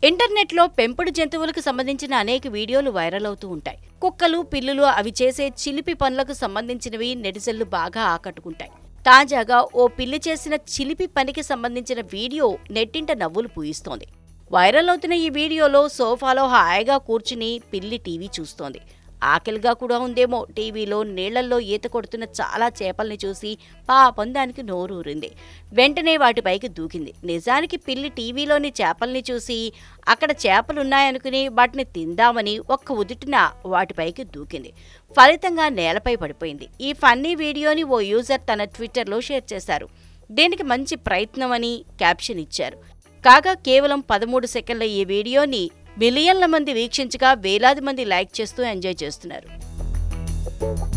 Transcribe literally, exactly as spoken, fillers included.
ఇంటర్నెట్లో పెంపుడు జంతువులకు సంబంధించిన అనేక వీడియోలు వైరల్ అవుతూ ఉంటాయి. కుక్కలు, పిల్లులు అవి చేసే చిలిపి పనులకు సంబంధించినవి నెటిజన్లు బాగా ఆకట్టుకుంటాయి. తాజాగా ఓ పిల్లి చేసిన చిలిపి పనికి సంబంధించిన వీడియో నెట్టింట నవ్వులు పూయిస్తోంది. వైరల్ అవుతున్న ఈ వీడియోలో సోఫాలో హాయిగా కూర్చుని పిల్లి టీవీ చూస్తోంది. ఆకలిగా కూడా ఉందేమో. టీవీలో నీళ్లల్లో ఈత కొడుతున్న చాలా చేపల్ని చూసి పాపం దానికి నోరూరింది. వెంటనే వాటిపైకి దూకింది. నిజానికి పిల్లి టీవీలోని చేపల్ని చూసి అక్కడ చేపలున్నాయనుకుని వాటిని తిందామని ఒక్క ఉదుటిన వాటిపైకి దూకింది. ఫలితంగా నేలపై పడిపోయింది. ఈ ఫన్నీ వీడియోని ఓ యూజర్ తన ట్విట్టర్లో షేర్ చేశారు. దీనికి మంచి ప్రయత్నం అని క్యాప్షన్ ఇచ్చారు. కాగా కేవలం పదమూడు సెకండ్ల ఈ వీడియోని మిలియన్ల మంది వీక్షించగా వేలాది మంది లైక్ చేస్తూ ఎంజాయ్ చేస్తున్నారు.